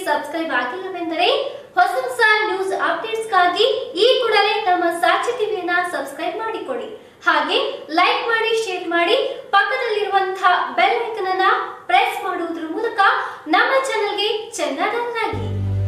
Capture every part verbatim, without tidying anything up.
Subscribe ಆಗಿಲ್ಲವೆಂದರೆ ಹೊಸ ಹೊಸ news ಅಪ್ಡೇಟ್ಸ್ಗಾಗಿ ಈ ಕೂಡಲೇ ನಮ್ಮ ಸಾಕ್ಷಿ ಟಿವಿಯನ್ನ ಸಬ್ಸ್ಕ್ರೈಬ್ ಮಾಡಿಕೊಳ್ಳಿ. ಹಾಗೆ ಲೈಕ್ ಮಾಡಿ, ಶೇರ್ ಮಾಡಿ, ಪಕ್ಕದಲ್ಲಿರುವಂತಹ ಬೆಲ್ ಐಕಾನ್ ಅನ್ನು ಪ್ರೆಸ್ ಮಾಡುವುದರ ಮೂಲಕ ನಮ್ಮ ಚಾನೆಲ್ಗೆ ಚೆನ್ನಡನ್ನಾಗಿ.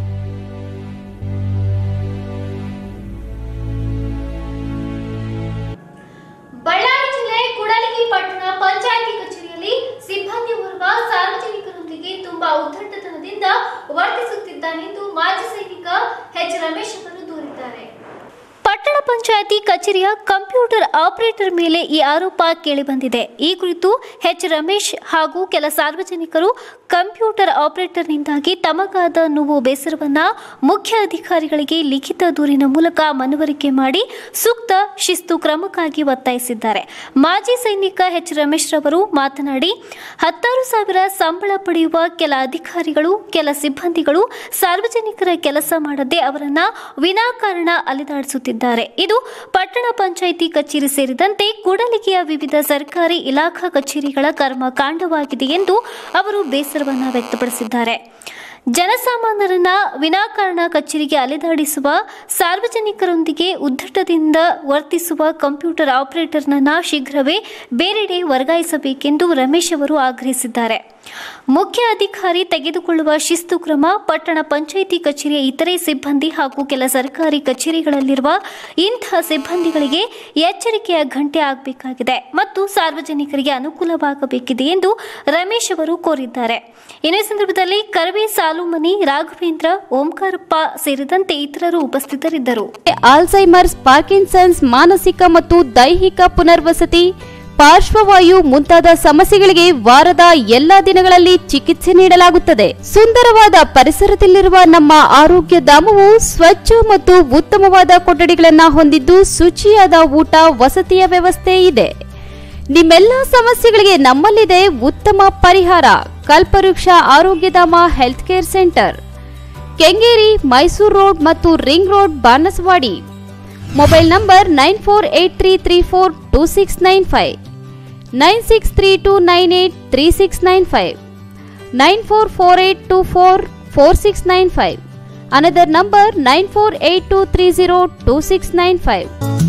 ಬಳ್ಳಾರಿ ಜಿಲ್ಲೆ ಕೂಡಲಿಗಿ ಪಟ್ಟಣ ಪಂಚಾಯಿತಿ ಕಚೇರಿಯಲ್ಲಿ ಸಿಬ್ಬಂದಿ ವರ್ಗ ಸಾರ್ವಜನಿಕರೊಂದಿಗೆ ತುಂಬಾ ಉದ್ದಟತನದಿಂದ ವರ್ತಿಸುತ್ತಿದ್ದಾನೆಂದು ಮಾಜಿ ಸೈನಿಕ ಎಚ್ ರಮೇಶ್ ಅವರು ದೂರಿದ್ದಾರೆ. ಪಟ್ಟಣ ಪಂಚಾಯಿತಿ ಕಚೇರಿಯ ಕಂಪ್ಯೂಟರ್ ಆಪರೇಟರ್ ಮೇಲೆ ಈ ಆರೋಪ ಕೇಳಿಬಂದಿದೆ. ಈ ಕುರಿತು ಎಚ್ ರಮೇಶ್ ಹಾಗೂ ಕೆಲ ಸಾರ್ವಜನಿಕರು ಕಂಪ್ಯೂಟರ್ ಆಪರೇಟರ್ನಿಂದಾಗಿ ತಮಗಾದ ನೋವು ಬೇಸರವನ್ನ ಮುಖ್ಯ ಅಧಿಕಾರಿಗಳಿಗೆ ಲಿಖಿತ ದೂರಿನ ಮೂಲಕ ಮನವರಿಕೆ ಮಾಡಿ ಸೂಕ್ತ ಶಿಸ್ತು ಕ್ರಮಕ್ಕಾಗಿ ಒತ್ತಾಯಿಸಿದ್ದಾರೆ. ಮಾಜಿ ಸೈನಿಕ ಎಚ್ ರಮೇಶ್ ರವರು ಮಾತನಾಡಿ, ಹತ್ತಾರು ಸಾವಿರ ಸಂಬಳ ಪಡೆಯುವ ಕೆಲ ಅಧಿಕಾರಿಗಳು, ಕೆಲ ಸಿಬ್ಬಂದಿಗಳು ಸಾರ್ವಜನಿಕರ ಕೆಲಸ ಮಾಡದೆ ಅವರನ್ನ ವಿನಾಕಾರಣ ಅಲೆದಾಡಿಸುತ್ತಿದ್ದಾರೆ. ಇದು ಪಟ್ಟಣ ಪಂಚಾಯಿತಿ ಕಚೇರಿ ಸೇರಿದಂತೆ ಕೂಡಲಿಗಿಯ ವಿವಿಧ ಸರ್ಕಾರಿ ಇಲಾಖಾ ಕಚೇರಿಗಳ ಕರ್ಮಕಾಂಡವಾಗಿದೆ ಎಂದು ಅವರು ಬೇಸರವನ್ನು ವ್ಯಕ್ತಪಡಿಸಿದ್ದಾರೆ. ಜನಸಾಮಾನ್ಯರನ್ನ ವಿನಾಕಾರಣ ಕಚೇರಿಗೆ ಅಲೆದಾಡಿಸುವ, ಸಾರ್ವಜನಿಕರೊಂದಿಗೆ ಉದ್ದಟದಿಂದ ವರ್ತಿಸುವ ಕಂಪ್ಯೂಟರ್ ಆಪರೇಟರ್ನನ್ನ ಶೀಘ್ರವೇ ಬೇರೆಡೆ ವರ್ಗಾಯಿಸಬೇಕೆಂದು ರಮೇಶ್ ಅವರು ಆಗ್ರಹಿಸಿದ್ದಾರೆ. ಮುಖ್ಯ ಅಧಿಕಾರಿ ತೆಗೆದುಕೊಳ್ಳುವ ಶಿಸ್ತು ಕ್ರಮ ಪಟ್ಟಣ ಪಂಚಾಯಿತಿ ಕಚೇರಿಯ ಇತರೆ ಸಿಬ್ಬಂದಿ ಹಾಗೂ ಕೆಲ ಸರ್ಕಾರಿ ಕಚೇರಿಗಳಲ್ಲಿರುವ ಇಂತಹ ಸಿಬ್ಬಂದಿಗಳಿಗೆ ಎಚ್ಚರಿಕೆಯ ಗಂಟೆ ಆಗಬೇಕಾಗಿದೆ ಮತ್ತು ಸಾರ್ವಜನಿಕರಿಗೆ ಅನುಕೂಲವಾಗಬೇಕಿದೆ ಎಂದು ರಮೇಶ್ ಅವರು ಕೋರಿದ್ದಾರೆ. ಇದೇ ಸಂದರ್ಭದಲ್ಲಿ ಕರವೇ ಸಾಲುಮನಿ, ರಾಘವೇಂದ್ರ, ಓಂಕಾರಪ್ಪ ಸೇರಿದಂತೆ ಇತರರು ಉಪಸ್ಥಿತರಿದ್ದರು. ಆಲ್ಝೈಮರ್ಸ್, ಪಾರ್ಕಿನ್ಸನ್ಸ್, ಮಾನಸಿಕ ಮತ್ತು ದೈಹಿಕ ಪುನರ್ವಸತಿ, ಪಾರ್ಶ್ವವಾಯು ಮುಂತಾದ ಸಮಸ್ಯೆಗಳಿಗೆ ವಾರದ ಎಲ್ಲಾ ದಿನಗಳಲ್ಲಿ ಚಿಕಿತ್ಸೆ ನೀಡಲಾಗುತ್ತದೆ. ಸುಂದರವಾದ ಪರಿಸರದಲ್ಲಿರುವ ನಮ್ಮ ಆರೋಗ್ಯ ಧಾಮವು ಸ್ವಚ್ಛ ಮತ್ತು ಉತ್ತಮವಾದ ಕೊಠಡಿಗಳನ್ನು ಹೊಂದಿದ್ದು ಶುಚಿಯಾದ ಊಟ, ವಸತಿಯ ವ್ಯವಸ್ಥೆ ಇದೆ. ನಿಮ್ಮೆಲ್ಲ ಸಮಸ್ಯೆಗಳಿಗೆ ನಮ್ಮಲ್ಲಿದೆ ಉತ್ತಮ ಪರಿಹಾರ. Kalpavriksha Arogyadhama health care centre, Kengeri, Mysuru road ಮತ್ತು ring road, Banasavadi. Mobile number nine four eight three three four two six nine five, nine six three two nine eight three six nine five, nine four four eight two four four six nine five. Another number nine four eight two three zero two six nine five.